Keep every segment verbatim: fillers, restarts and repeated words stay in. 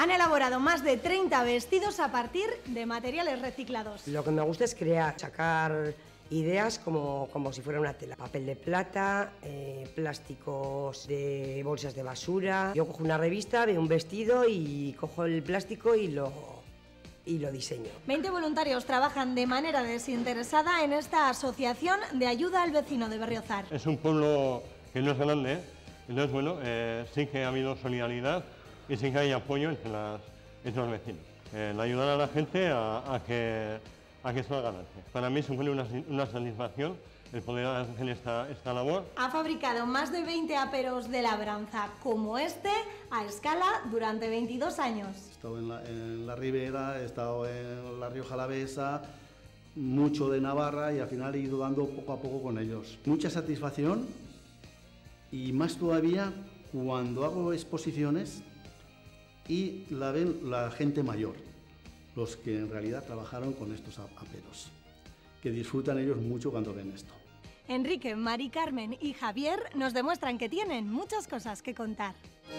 Han elaborado más de treinta vestidos a partir de materiales reciclados. Lo que me gusta es crear, sacar ideas como, como si fuera una tela. Papel de plata, eh, plásticos de bolsas de basura. Yo cojo una revista, veo un vestido y cojo el plástico y lo, y lo diseño. veinte voluntarios trabajan de manera desinteresada en esta asociación de ayuda al vecino de Berriozar. Es un pueblo que no es grande, ¿eh? Entonces, bueno, eh, sí que ha habido solidaridad y sí que hay apoyo entre, las, entre los vecinos. Eh, el ayudar a la gente a, a que, a que salga adelante. Para mí supone una, una satisfacción el poder hacer esta, esta labor. Ha fabricado más de veinte aperos de labranza como este a escala durante veintidós años. He estado en la, en la Ribera, he estado en la Rioja Alavesa, mucho de Navarra y al final he ido dando poco a poco con ellos. Mucha satisfacción y más todavía cuando hago exposiciones y la ven la gente mayor, los que en realidad trabajaron con estos aperos, que disfrutan ellos mucho cuando ven esto. Enrique, Mari Carmen y Javier nos demuestran que tienen muchas cosas que contar.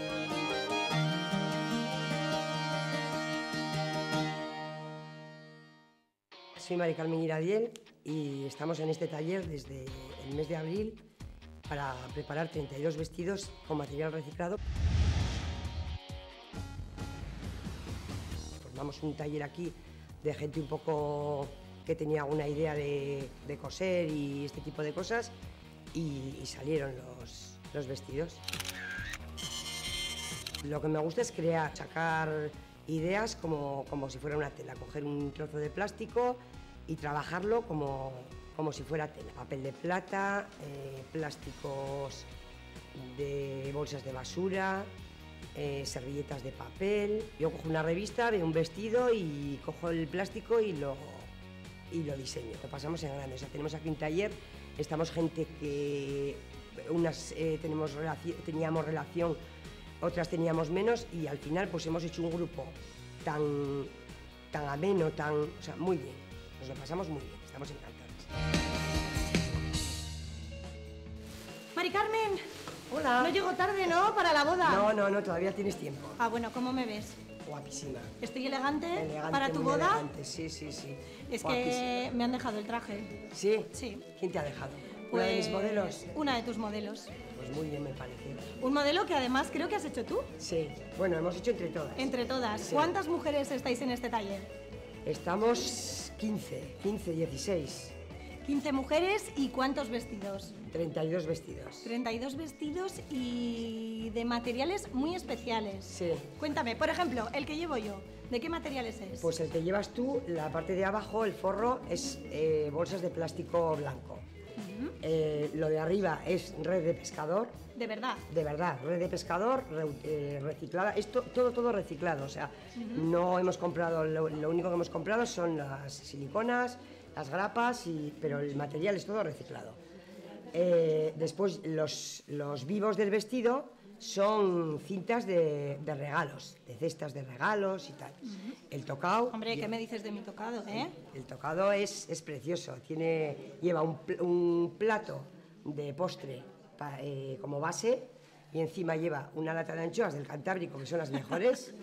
Soy Mari Carmen Iradiel y estamos en este taller desde el mes de abril para preparar treinta y dos vestidos con material reciclado. Formamos un taller aquí de gente un poco que tenía alguna idea de, de coser y este tipo de cosas y, y salieron los, los vestidos. Lo que me gusta es crear, sacar ideas como, como si fuera una tela, coger un trozo de plástico y trabajarlo como, como si fuera tela. Papel de plata, eh, plásticos de bolsas de basura, eh, servilletas de papel. Yo cojo una revista, veo un vestido y cojo el plástico y lo, y lo diseño. Lo pasamos en grande. O sea, tenemos aquí un taller, estamos gente que unas eh, tenemos relación, teníamos relación, otras teníamos menos y al final pues hemos hecho un grupo tan, tan ameno, tan, o sea, muy bien. Nos lo pasamos muy bien, estamos encantados. Mari Carmen, hola. No llego tarde, ¿no? Para la boda. No, no, no, todavía tienes tiempo. Ah, bueno, ¿cómo me ves? Guapísima. ¿Estoy elegante, Elegante, para tu muy boda? elegante, sí, sí, sí. Es Guapísima. que me han dejado el traje. ¿Sí? Sí. ¿Quién te ha dejado? Pues, ¿Una de mis modelos? Una de tus modelos. Pues muy bien, me parece. Un modelo que además creo que has hecho tú. Sí, bueno, hemos hecho entre todas. Entre todas. Sí. ¿Cuántas mujeres estáis en este taller? Estamos quince, quince, dieciséis. quince mujeres y ¿cuántos vestidos? treinta y dos vestidos. treinta y dos vestidos y de materiales muy especiales. Sí. Cuéntame, por ejemplo, el que llevo yo, ¿de qué materiales es? Pues el que llevas tú, la parte de abajo, el forro, es eh, bolsas de plástico blanco. Uh-huh. eh, lo de arriba es red de pescador. ¿De verdad? De verdad, red de pescador re, eh, reciclada, esto todo, todo reciclado, o sea, uh-huh. no hemos comprado, lo, lo único que hemos comprado son las siliconas, las grapas, y, pero el material es todo reciclado. Eh, después los, los vivos del vestido son cintas de, de regalos, de cestas de regalos y tal. Uh-huh. El tocado... Hombre, ¿qué me dices de mi tocado, eh? El tocado es, es precioso, tiene, lleva un, un plato de postre pa, eh, como base y encima lleva una lata de anchoas del Cantábrico, que son las mejores,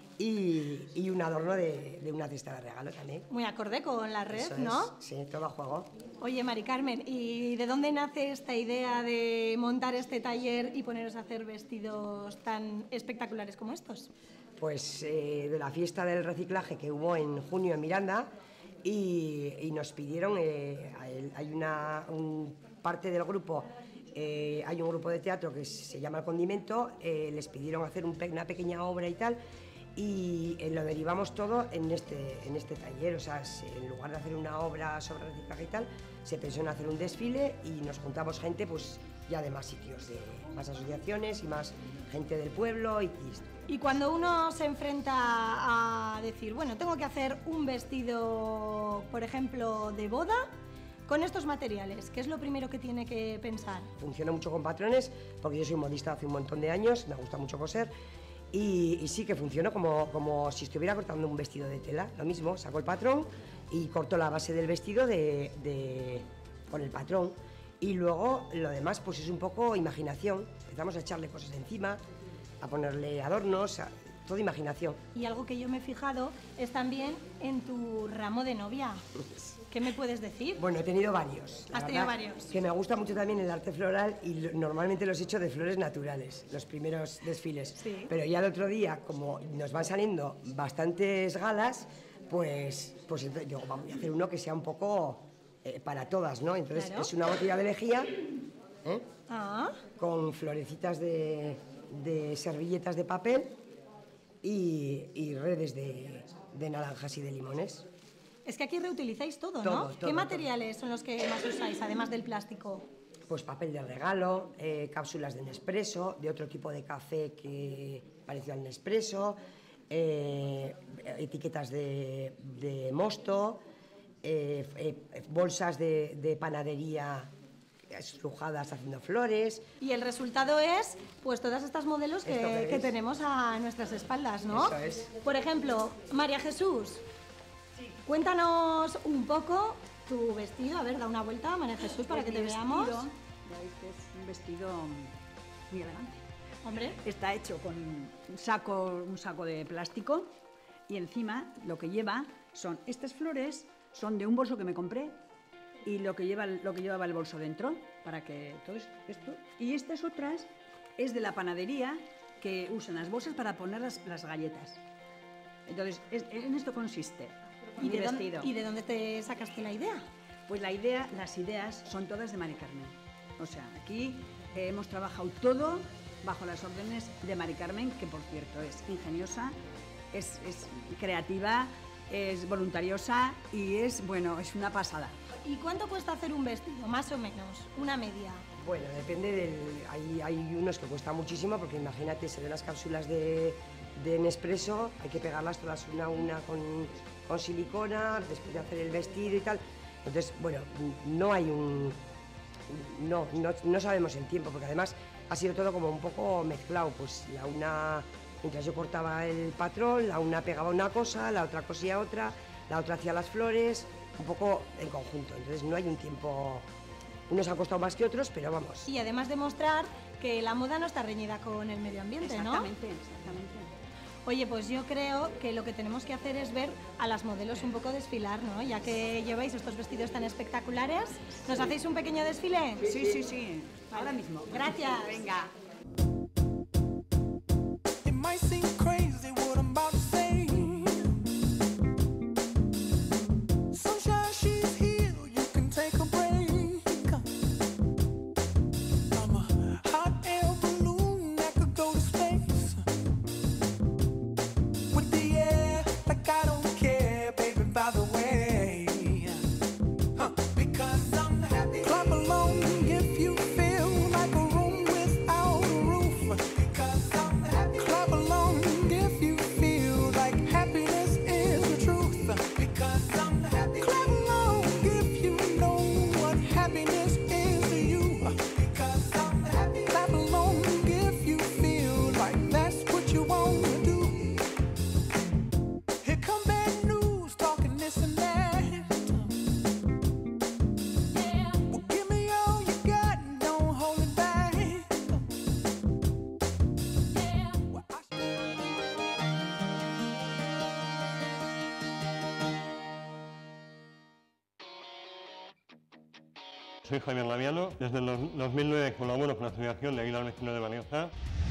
y, y un adorno de, de una cesta de regalo también. Muy acorde con la red, Eso ¿no? Es, sí, todo a juego. Oye, Mari Carmen, ¿y de dónde nace esta idea de montar este taller y poneros a hacer vestidos tan espectaculares como estos? Pues eh, de la fiesta del reciclaje que hubo en junio en Miranda y, y nos pidieron, eh, hay una un, parte del grupo, eh, hay un grupo de teatro que se llama El Condimento, eh, les pidieron hacer un, una pequeña obra y tal, y eh, lo derivamos todo en este, en este taller. O sea, se, en lugar de hacer una obra sobre reciclaje y tal, se pensó en hacer un desfile y nos juntamos gente pues ya de más sitios, de más asociaciones y más gente del pueblo y, y Y cuando uno se enfrenta a decir, bueno, tengo que hacer un vestido, por ejemplo, de boda, con estos materiales, ¿qué es lo primero que tiene que pensar? Funciona mucho con patrones, porque yo soy modista hace un montón de años, me gusta mucho coser. Y, y sí que funcionó como, como si estuviera cortando un vestido de tela, lo mismo, saco el patrón y corto la base del vestido de, de, con el patrón y luego lo demás pues es un poco imaginación, empezamos a echarle cosas encima, a ponerle adornos, a, todo imaginación. Y algo que yo me he fijado es también en tu ramo de novia. ¿Qué me puedes decir? Bueno, he tenido varios. ¿Has tenido varios? Que me gusta mucho también el arte floral y lo, normalmente los he hecho de flores naturales, los primeros desfiles. Sí. Pero ya el otro día, como nos van saliendo bastantes galas, pues, pues entonces digo, vamos a hacer uno que sea un poco eh, para todas, ¿no? Entonces Claro. es una botella de lejía, ¿eh? Ah, Con florecitas de, de servilletas de papel y, y redes de, de naranjas y de limones. es que aquí reutilizáis todo, ¿no? Todo, ¿Qué todo, materiales son los que más usáis, además del plástico? Pues papel de regalo, eh, cápsulas de Nespresso, de otro tipo de café que pareció al Nespresso, eh, etiquetas de, de mosto, eh, eh, bolsas de, de panadería estrujadas haciendo flores. Y el resultado es, pues, todas estas modelos Esto que, que que veis. tenemos a nuestras espaldas, ¿no? Eso es. Por ejemplo, María Jesús, cuéntanos un poco tu vestido. A ver, da una vuelta, María Jesús, para Pues que te mi veamos. vestido, ya veis que es un vestido muy elegante. Hombre, Está hecho con un saco, un saco de plástico y encima lo que lleva son estas flores, son de un bolso que me compré y lo que lleva lo que llevaba el bolso dentro para que todo esto y estas otras es de la panadería que usan las bolsas para poner las, las galletas. Entonces es- en esto consiste ¿y mi de, dónde, vestido. ¿y de dónde te sacaste la idea? Pues la idea, las ideas son todas de Mari Carmen. O sea, aquí eh, hemos trabajado todo bajo las órdenes de Mari Carmen, que por cierto es ingeniosa, es, es creativa, es voluntariosa y es, bueno, es una pasada. ¿Y cuánto cuesta hacer un vestido, más o menos? Una media. Bueno, depende del... Hay, hay unos que cuesta muchísimo porque imagínate, se ven las cápsulas de, de Nespresso, hay que pegarlas todas una a una con, con silicona, después de hacer el vestido y tal. Entonces, bueno, no hay un... No, no, no sabemos el tiempo, porque además ha sido todo como un poco mezclado. Pues la una, mientras yo cortaba el patrón, la una pegaba una cosa, la otra cosía otra, la otra hacía las flores, un poco en conjunto. Entonces no hay un tiempo... Unos han costado más que otros, pero vamos. Y además demostrar que la moda no está reñida con el medio ambiente, ¿no? Exactamente, exactamente. Oye, pues yo creo que lo que tenemos que hacer es ver a las modelos un poco desfilar, ¿no? Ya que lleváis estos vestidos tan espectaculares, ¿nos hacéis un pequeño desfile? Sí, sí, sí. Ahora mismo. Gracias. Venga. It might seem crazy what I'm about to say. Sunshine, she's here, you can take a break. I'm a hot air balloon that could go to space. With the air, like I don't care, baby, by the way. Huh. Because I'm happy. Clap along if you feel like a room without a roof. Because I'm happy. Clap along if you feel like happiness is the truth. Because I'm happy. Clap along if you know what happiness is to you. Because I'm happy. Clap along if you feel like that's what you want to do. Here come bad news, talking this and that. Well, give me all you got and don't hold it back. Well, I Soy Javier Laviano, desde el dos- dos mil nueve colaboro con la Asociación de Aguilar Vecino de Maniaza.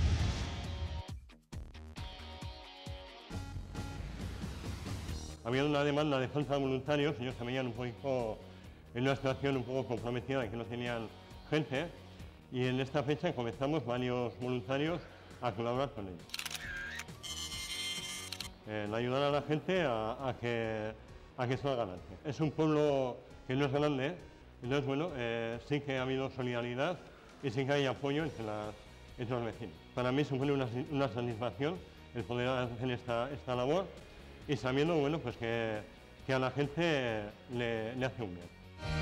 Había una demanda de falta de voluntarios, ellos se veían un poco en una situación un poco comprometida, que no tenían gente, y en esta fecha comenzamos varios voluntarios a colaborar con ellos. El ayudar a la gente a, a que, a que salga adelante. Es un pueblo que no es grande, entonces bueno, eh, sí que ha habido solidaridad y sí que hay apoyo entre, las, entre los vecinos. Para mí supone una, una satisfacción el poder hacer esta, esta labor y sabiendo bueno, pues que, que a la gente le, le hace un bien.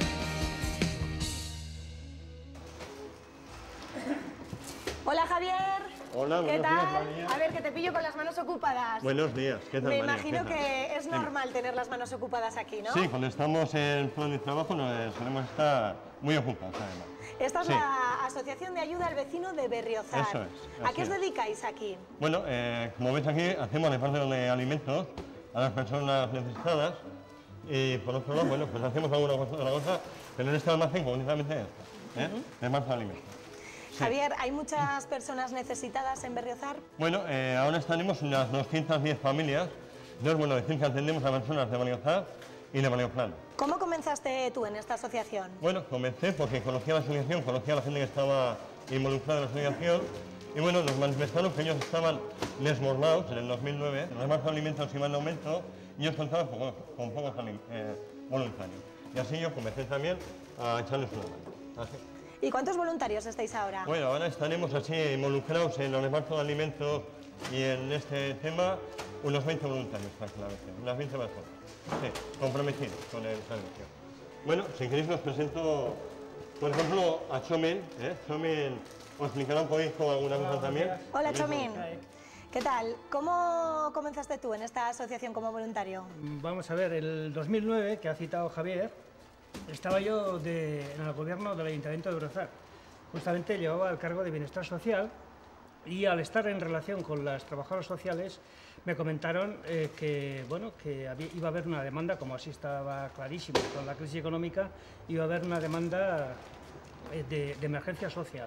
Hola, Javier. Hola, ¿Qué buenos días, tal? María. A ver, que te pillo con las manos ocupadas. Buenos días, ¿qué tal, Me María? imagino ¿Qué tal? que es Venga. normal tener las manos ocupadas aquí, ¿no? Sí, cuando estamos en plan de trabajo nos solemos estar muy ocupados además. Esta es Sí. la Asociación de Ayuda al Vecino de Berriozar. Eso es, ¿A qué os así es. dedicáis aquí? Bueno, eh, como veis aquí, hacemos reparto de alimentos a las personas necesitadas y por otro lado, bueno, pues hacemos alguna cosa, otra cosa, pero en este almacén concretamente esta, ¿eh? reparto de alimentos. Sí. Javier, ¿hay muchas personas necesitadas en Berriozar? Bueno, eh, ahora estaremos unas doscientas diez familias, entonces, bueno, decir que atendemos a personas de Berriozar y de Berriozar. ¿Cómo comenzaste tú en esta asociación? Bueno, comencé porque conocía la asociación, conocía a la gente que estaba involucrada en la asociación y bueno, nos manifestaron que ellos estaban desbordados en el dos mil nueve, el reparto de alimentos iba en aumento y ellos contaban con, con pocos eh, voluntarios. Y así yo comencé también a echarles una mano. Así. ¿Y cuántos voluntarios estáis ahora? Bueno, ahora estaremos así involucrados en el reparto de alimentos y en este tema unos veinte voluntarios tranquilamente, unas veinte personas. Sí, comprometidos con el servicio. Bueno, si queréis os presento, por ejemplo, a Chomen. ¿eh? Chomen os explicará un poquito alguna cosa también. Hola, Chomen. ¿Qué tal? ¿Cómo comenzaste tú en esta asociación como voluntario? Vamos a ver, el dos mil nueve, que ha citado Javier, estaba yo de, en el gobierno del Ayuntamiento de Berriozar. Justamente llevaba el cargo de Bienestar Social y al estar en relación con las trabajadoras sociales me comentaron eh, que, bueno, que había, iba a haber una demanda, como así estaba clarísimo con la crisis económica, iba a haber una demanda eh, de, de emergencia social.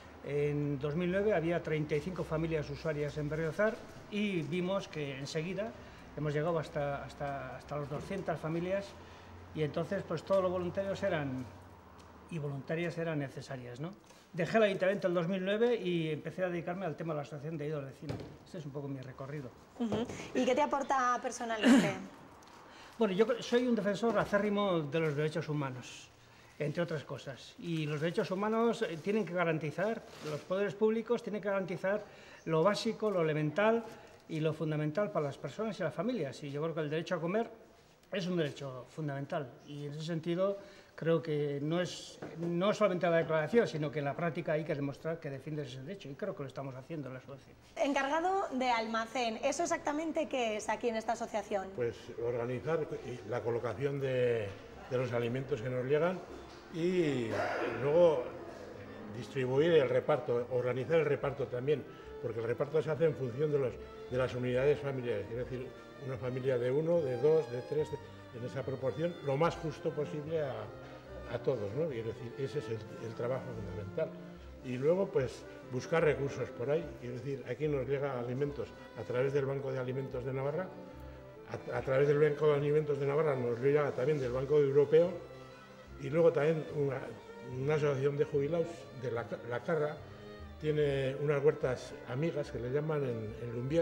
En dos mil nueve había treinta y cinco familias usuarias en Berriozar y vimos que enseguida hemos llegado hasta, hasta, hasta las doscientas familias y entonces pues todos los voluntarios eran y voluntarias eran necesarias, ¿no? Dejé el ayuntamiento en el dos mil nueve y empecé a dedicarme al tema de la asociación de ayuda al vecino. Este es un poco mi recorrido. Uh-huh. ¿Y qué te aporta personalmente? Bueno, yo soy un defensor acérrimo de los derechos humanos, entre otras cosas. Y los derechos humanos tienen que garantizar, los poderes públicos tienen que garantizar lo básico, lo elemental y lo fundamental para las personas y las familias. Y yo creo que el derecho a comer es un derecho fundamental. Y en ese sentido creo que no es, no solamente la declaración, sino que en la práctica hay que demostrar que defiendes ese derecho. Y creo que lo estamos haciendo en la asociación. Encargado de almacén, ¿eso exactamente qué es aquí en esta asociación? Pues organizar la colocación de, de los alimentos que nos llegan y luego distribuir el reparto, organizar el reparto también, porque el reparto se hace en función de, los, de las unidades familiares, es decir, una familia de uno, de dos, de tres, de, en esa proporción, lo más justo posible a, a todos, ¿no? Es decir, ese es el, el trabajo fundamental. Y luego, pues, buscar recursos por ahí, es decir, aquí nos llega alimentos a través del Banco de Alimentos de Navarra, a, a través del Banco de Alimentos de Navarra nos llega también del Banco Europeo, y luego también una, una asociación de jubilados de la, la Carra tiene unas huertas amigas que le llaman en, en Lumbier,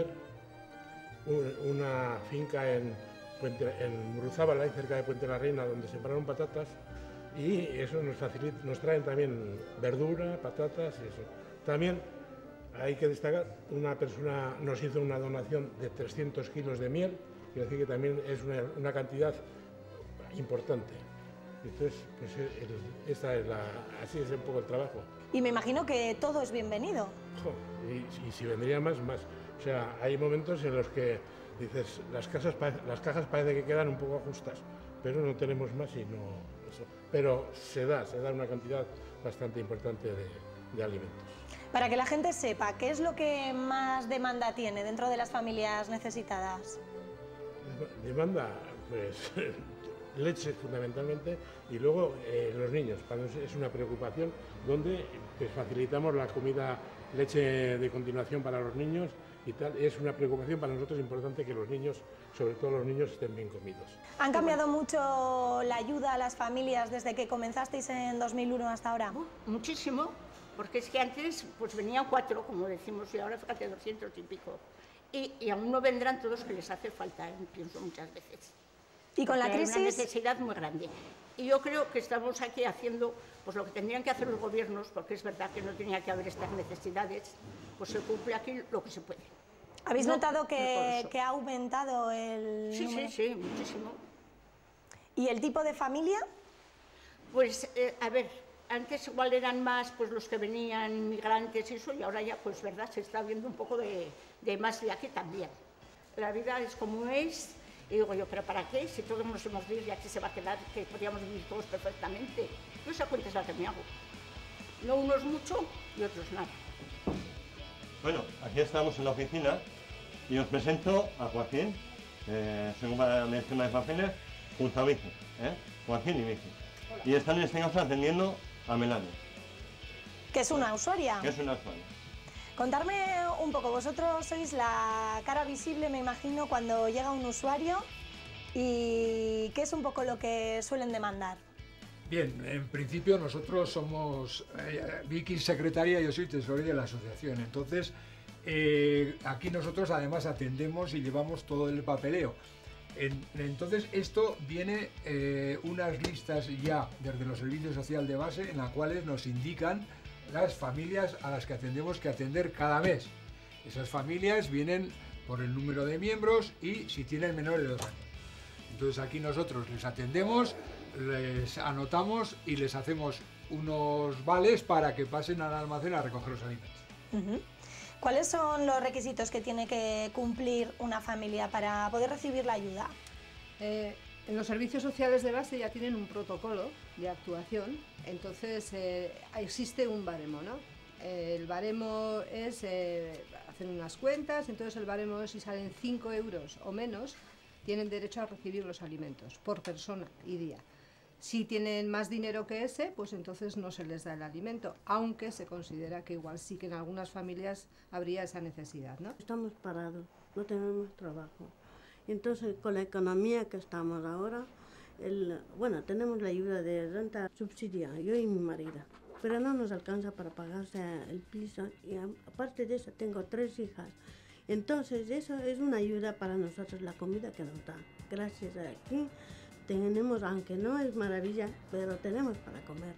un, una finca en, Puente, en Muruzábal, ahí cerca de Puente la Reina, donde sembraron patatas, y eso nos, facilita, nos traen también verdura, patatas y eso. También hay que destacar, una persona nos hizo una donación de trescientos kilos de miel, quiere decir que también es una, una cantidad importante. Entonces, pues el, esta es la, así es un poco el trabajo. Y me imagino que todo es bienvenido. Jo, y, y si vendría más, más. O sea, hay momentos en los que dices, las, casas, las cajas parece que quedan un poco justas, pero no tenemos más y no eso. Pero se da, se da una cantidad bastante importante de, de alimentos. Para que la gente sepa, ¿qué es lo que más demanda tiene dentro de las familias necesitadas? Demanda, pues... leche fundamentalmente, y luego eh, los niños, para nosotros es una preocupación donde pues, facilitamos la comida, leche de continuación para los niños y tal. Es una preocupación para nosotros importante que los niños, sobre todo los niños, estén bien comidos. ¿Han cambiado mucho la ayuda a las familias desde que comenzasteis en dos mil uno hasta ahora? Muchísimo, porque es que antes pues venían cuatro, como decimos, y ahora fíjate doscientos y pico. Y, y aún no vendrán todos que les hace falta, ¿eh? Pienso muchas veces. Y con la crisis... Hay una necesidad muy grande. Y yo creo que estamos aquí haciendo pues, lo que tendrían que hacer los gobiernos, porque es verdad que no tenía que haber estas necesidades, pues se cumple aquí lo que se puede. ¿Habéis no, notado que, que ha aumentado el Sí, número? sí, sí, muchísimo. ¿Y el tipo de familia? Pues, eh, a ver, antes igual eran más pues, los que venían migrantes y eso, y ahora ya, pues, verdad, se está viendo un poco de, de más de aquí también. La vida es como es. Y digo yo, ¿pero para qué? Si todos nos hemos de ir y aquí se va a quedar, que podríamos vivir todos perfectamente. Yo esa cuenta es la que me hago. No unos mucho y otros nada. Bueno, aquí estamos en la oficina y os presento a Joaquín, eh, según el tema de papeles, junto a Vicky, ¿eh? Joaquín y Vicky. Hola. Y están en este caso atendiendo a Melania. Que es una usuaria. Que es una usuaria. Contarme un poco, vosotros sois la cara visible, me imagino, cuando llega un usuario, y ¿qué es un poco lo que suelen demandar? Bien, en principio nosotros somos, eh, Vicky secretaria, yo soy tesorero de la asociación, entonces eh, aquí nosotros además atendemos y llevamos todo el papeleo. En, entonces esto viene eh, unas listas ya desde los servicios sociales de base en las cuales nos indican las familias a las que atendemos que atender cada mes. Esas familias vienen por el número de miembros y si tienen menores de dos años. Entonces aquí nosotros les atendemos, les anotamos y les hacemos unos vales para que pasen al almacén a recoger los alimentos. Uh-huh. ¿Cuáles son los requisitos que tiene que cumplir una familia para poder recibir la ayuda? Eh, en los servicios sociales de base ya tienen un protocolo de actuación, entonces eh, existe un baremo, ¿no? Eh, el baremo es, eh, hacen unas cuentas, entonces el baremo es si salen cinco euros o menos, tienen derecho a recibir los alimentos por persona y día. Si tienen más dinero que ese, pues entonces no se les da el alimento, aunque se considera que igual sí que en algunas familias habría esa necesidad, ¿no? Estamos parados, no tenemos trabajo. Entonces, con la economía que estamos ahora, el, bueno, tenemos la ayuda de renta subsidiada, yo y mi marido, pero no nos alcanza para pagarse el piso y aparte de eso tengo tres hijas. Entonces, eso es una ayuda para nosotros, la comida que nos dan. Gracias a aquí tenemos, aunque no es maravilla, pero tenemos para comer.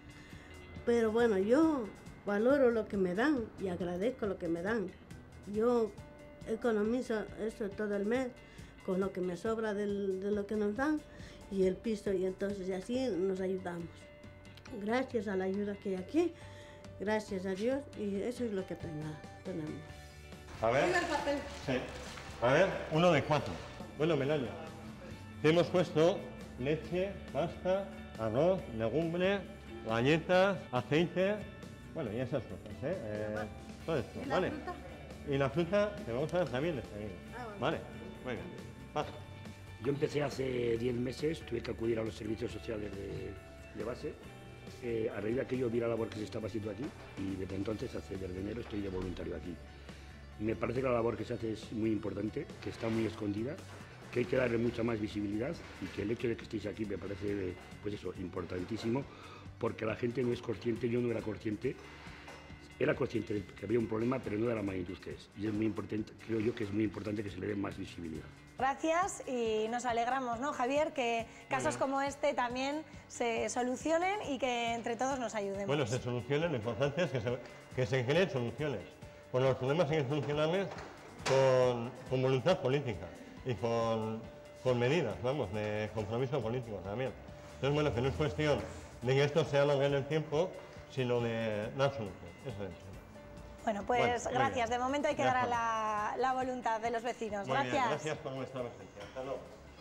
Pero bueno, yo valoro lo que me dan y agradezco lo que me dan. Yo economizo eso todo el mes con lo que me sobra del, de lo que nos dan y el piso, y entonces así nos ayudamos. Gracias a la ayuda que hay aquí, gracias a Dios, y eso es lo que tenga, tenemos. A ver, sí. A ver, uno de cuatro. Bueno, Melania, te hemos puesto leche, pasta, arroz, legumbres, galletas, aceite, bueno, y esas cosas, ¿eh? eh todo esto, ¿y ¿vale? Fruta? Y la fruta te vamos a dar también enseguida. Ah, bueno. Vale, venga, pasa. Yo empecé hace diez meses, tuve que acudir a los servicios sociales de, de base. Eh, a raíz de aquello vi la labor que se estaba haciendo aquí y desde entonces, hace desde enero, estoy de voluntario aquí. Me parece que la labor que se hace es muy importante, que está muy escondida, que hay que darle mucha más visibilidad y que el hecho de que estéis aquí me parece, pues eso, importantísimo, porque la gente no es consciente, yo no era consciente, era consciente de que había un problema, pero no de la magnitud que es. Y es muy importante, creo yo que es muy importante que se le dé más visibilidad. Gracias y nos alegramos, ¿no, Javier? Que casos como este también se solucionen y que entre todos nos ayudemos. Bueno, se solucionen, lo importante es que se, que se generen soluciones. Bueno, los problemas hay que solucionarles con, con voluntad política y con, con medidas, vamos, de compromiso político también. Entonces, bueno, que no es cuestión de que esto sea lo que en el tiempo, sino de dar solución. Eso es. Bueno, pues bueno, gracias. De momento hay que dar a la, la voluntad de los vecinos. Muy gracias. Bien, gracias por vuestra presencia. Hasta luego.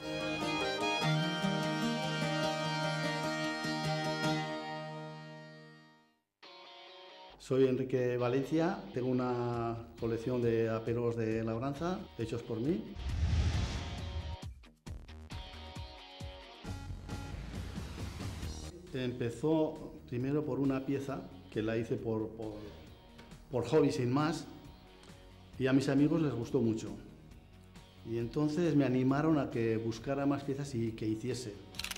Soy Enrique Valencia, tengo una colección de aperos de labranza hechos por mí. Empezó primero por una pieza que la hice por, por, por hobby sin más, y a mis amigos les gustó mucho. Y entonces me animaron a que buscara más piezas y que hiciese.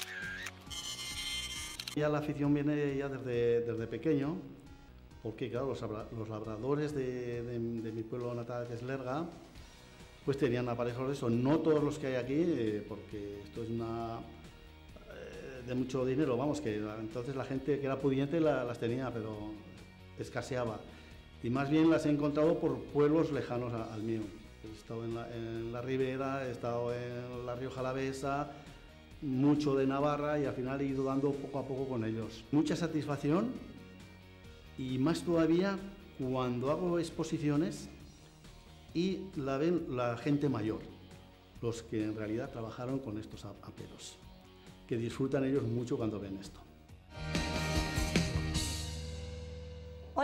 Ya la afición viene ya desde, desde pequeño, porque claro, los, los labradores de, de, de mi pueblo natal, que es Lerga, pues tenían aparejos de eso. No todos los que hay aquí, eh, porque esto es una eh, de mucho dinero, vamos, que entonces la gente que era pudiente la, las tenía, pero escaseaba. Y más bien las he encontrado por pueblos lejanos a, al mío. He estado en la, en la Ribera, he estado en la Rioja Alavesa, mucho de Navarra, y al final he ido dando poco a poco con ellos. Mucha satisfacción, y más todavía cuando hago exposiciones y la ven la gente mayor, los que en realidad trabajaron con estos aperos, que disfrutan ellos mucho cuando ven esto.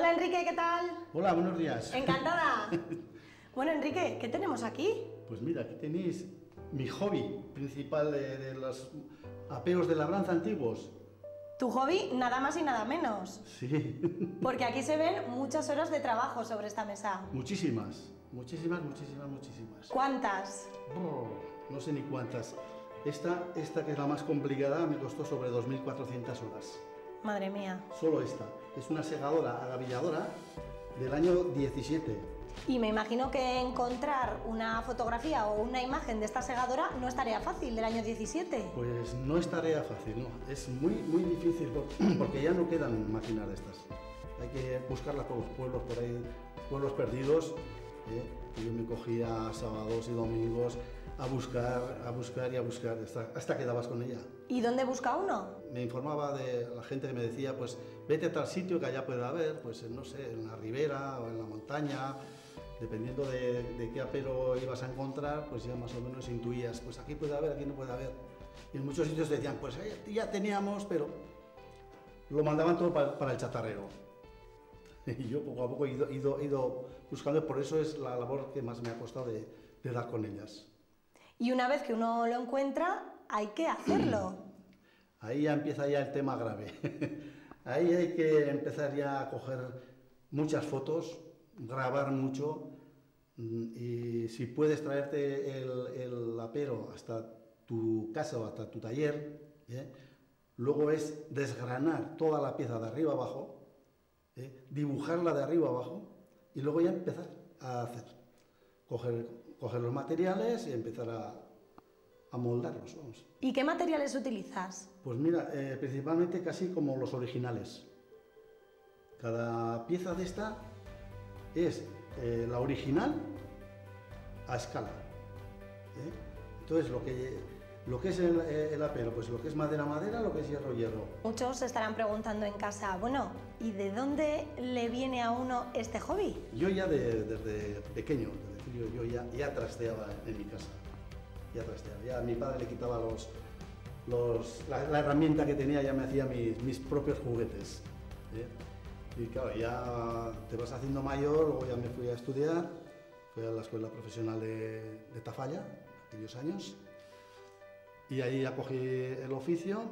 Hola Enrique, ¿qué tal? Hola, buenos días. Encantada. Bueno Enrique, ¿qué tenemos aquí? Pues mira, aquí tenéis mi hobby principal de, de los apeos de labranza antiguos. Tu hobby, nada más y nada menos. Sí. Porque aquí se ven muchas horas de trabajo sobre esta mesa. Muchísimas, muchísimas, muchísimas, muchísimas. ¿Cuántas? Oh, no sé ni cuántas. Esta, esta, que es la más complicada, me costó sobre dos mil cuatrocientas horas. Madre mía. Solo esta. Es una segadora agavilladora del año diecisiete. Y me imagino que encontrar una fotografía o una imagen de esta segadora no es tarea fácil, del año diecisiete. Pues no es tarea fácil, no. Es muy, muy difícil porque ya no quedan máquinas de estas. Hay que buscarlas por los pueblos, por ahí, pueblos perdidos. ¿eh? Y yo me cogía sábados y domingos a buscar, a buscar y a buscar, hasta, hasta que dabas con ella. ¿Y dónde busca uno? Me informaba de la gente que me decía, pues vete a tal sitio que allá puede haber, pues no sé, en la ribera o en la montaña, dependiendo de, de qué apero ibas a encontrar, pues ya más o menos intuías, pues aquí puede haber, aquí no puede haber. Y en muchos sitios decían, pues ya teníamos, pero lo mandaban todo para, para el chatarrero. Y yo poco a poco he ido, ido, ido buscando, por eso es la labor que más me ha costado de, de dar con ellas. Y una vez que uno lo encuentra, hay que hacerlo. Ahí ya empieza ya el tema grave. Ahí hay que empezar ya a coger muchas fotos, grabar mucho, y si puedes traerte el, el apero hasta tu casa o hasta tu taller, ¿eh? Luego es desgranar toda la pieza de arriba abajo, ¿eh? Dibujarla de arriba abajo y luego ya empezar a hacer. Coger, coger los materiales y empezar a, a moldarlos. Vamos. ¿Y qué materiales utilizas? Pues mira, eh, principalmente casi como los originales. Cada pieza de esta es eh, la original a escala. ¿eh? Entonces, lo que, lo que es el, el apero, pues lo que es madera, madera, lo que es hierro, hierro. Muchos se estarán preguntando en casa, bueno, ¿y de dónde le viene a uno este hobby? Yo ya de, desde pequeño, desde yo, yo ya, ya trasteaba en mi casa. Ya trasteaba. Ya a mi padre le quitaba los, los, la, la herramienta que tenía, ya me hacía mis, mis propios juguetes. ¿eh? Y claro, ya te vas haciendo mayor, luego ya me fui a estudiar, fui a la escuela profesional de, de Tafalla, aquellos años, y ahí ya cogí el oficio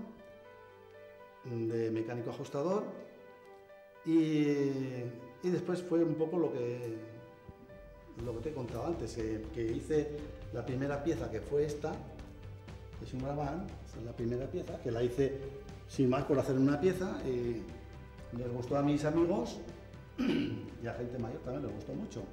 de mecánico ajustador, y, y después fue un poco lo que, lo que te he contado antes, que, que hice la primera pieza, que fue esta, es un Brabant, es la primera pieza, que la hice sin más por hacer una pieza, y les gustó a mis amigos y a gente mayor también les gustó mucho.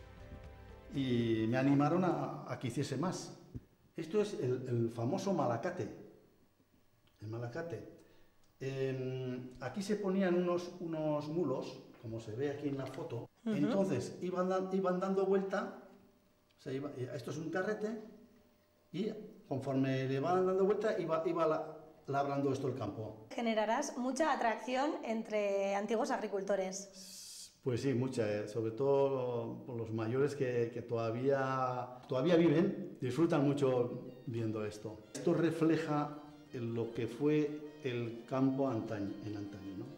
Y me animaron a, a que hiciese más. Esto es el, el famoso malacate. El malacate. Eh, aquí se ponían unos, unos mulos, como se ve aquí en la foto. Uh-huh. Entonces iban, da, iban dando vuelta. O sea, iba, esto es un carrete. Y conforme le van dando vuelta, iba, iba la, labrando esto el campo. Generarás mucha atracción entre antiguos agricultores. Pues sí, mucha, eh. sobre todo por los mayores que, que todavía, todavía viven, disfrutan mucho viendo esto. Esto refleja lo que fue el campo antaño, en antaño, ¿no?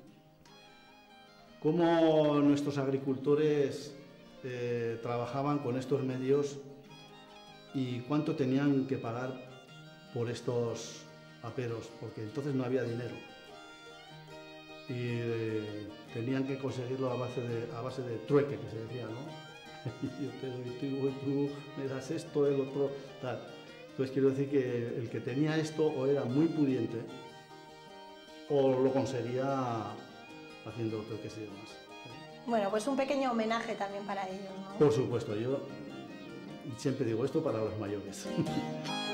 Cómo nuestros agricultores eh, trabajaban con estos medios y cuánto tenían que pagar por estos aperos, porque entonces no había dinero y eh, tenían que conseguirlo a base de, a base de trueque, que se decía, ¿no? Yo te doy tú, tú me das esto, el otro, tal. Entonces quiero decir que el que tenía esto o era muy pudiente o lo conseguía haciendo trueques y demás. Bueno, pues un pequeño homenaje también para ellos, ¿no? Por supuesto, yo siempre digo esto para los mayores.